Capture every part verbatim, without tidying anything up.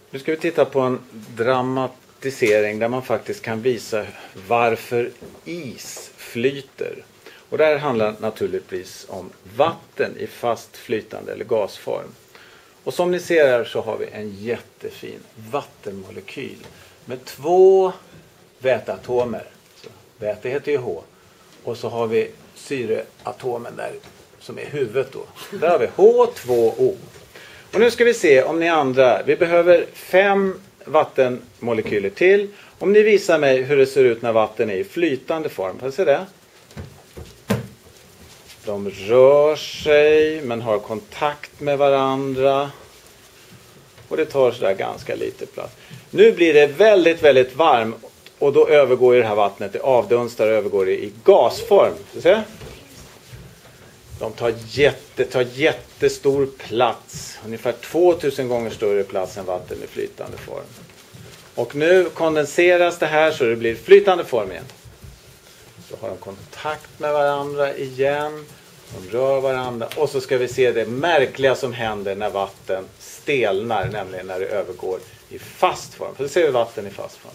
Nu ska vi titta på en dramatisering där man faktiskt kan visa varför is flyter. Och det här handlar naturligtvis om vatten i fast flytande eller gasform. Och som ni ser här så har vi en jättefin vattenmolekyl med två väteatomer. Så väte heter ju H. Och så har vi syreatomen där som är huvudet då. Där har vi H två O. Och nu ska vi se om ni andra, vi behöver fem vattenmolekyler till. Om ni visar mig hur det ser ut när vatten är i flytande form. Får jag se det? De rör sig men har kontakt med varandra. Och det tar sådär ganska lite plats. Nu blir det väldigt, väldigt varmt. Och då övergår det här vattnet, det avdunstar och övergår det i gasform. Får se? De tar, jätte, tar jättestor plats. Ungefär tvåtusen gånger större plats än vatten i flytande form. Och nu kondenseras det här så det blir flytande form igen. Så har de kontakt med varandra igen. De rör varandra. Och så ska vi se det märkliga som händer när vatten stelnar. Nämligen när det övergår i fast form. För då ser vi vatten i fast form.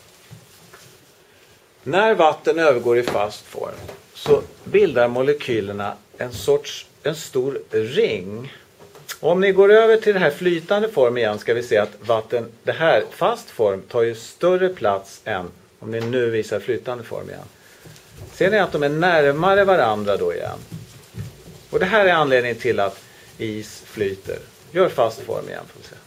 När vatten övergår i fast form så bildar molekylerna en sorts, en stor ring. Och om ni går över till den här flytande form igen ska vi se att vatten, det här fast form tar ju större plats än om ni nu visar flytande form igen. Ser ni att de är närmare varandra då igen? Och det här är anledningen till att is flyter. Gör fast form igen får vi se.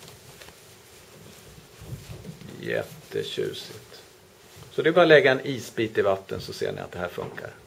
Jättetjusigt. Så det är bara att lägga en isbit i vatten så ser ni att det här funkar.